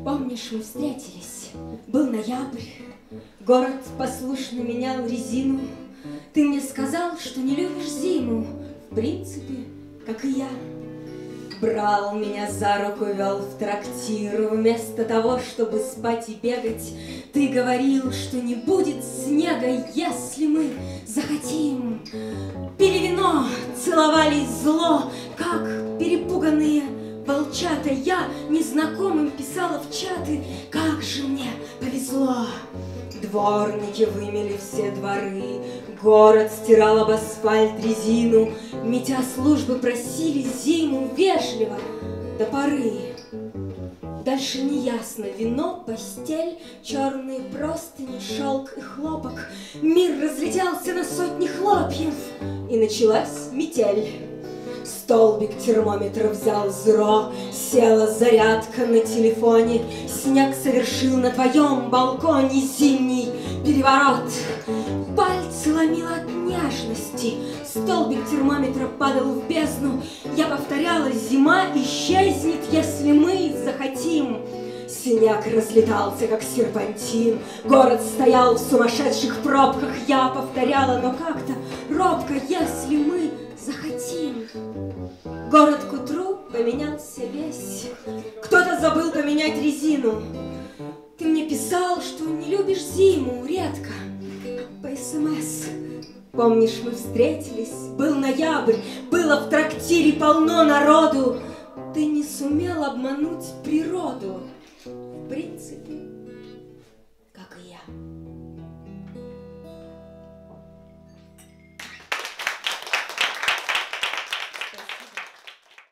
Помнишь, мы встретились, был ноябрь, город послушно менял резину. Ты мне сказал, что не любишь зиму, в принципе, как и я. Брал меня за руку, вел в трактир, вместо того, чтобы спать и бегать. Ты говорил, что не будет снега, если мы захотим. Пили вино, целовались зло, как перепуганные волчата. Я незнакомым писала в чаты, как же мне повезло. Дворники вымели все дворы, город стирал об асфальт резину, метя службы просили зиму вежливо до поры. Дальше неясно: вино, постель, черные простыни, шелк и хлопок. Мир разлетелся на сотни хлопьев, и началась метель. Столбик термометра взял зеро, села зарядка на телефоне. Снег совершил на твоем балконе зимний переворот. Пальцы ломило от нежности, столбик термометра падал в бездну. Я повторяла: зима исчезнет, если мы захотим. Снег разлетался, как серпантин, город стоял в сумасшедших пробках. Я повторяла, но как-то робко: если мы захотим. Город к утру поменялся весь, кто-то забыл поменять резину. Ты мне писал, что не любишь зиму, редко, по СМС. Помнишь, мы встретились, был ноябрь, было в трактире полно народу. Ты не сумел обмануть природу, в принципе,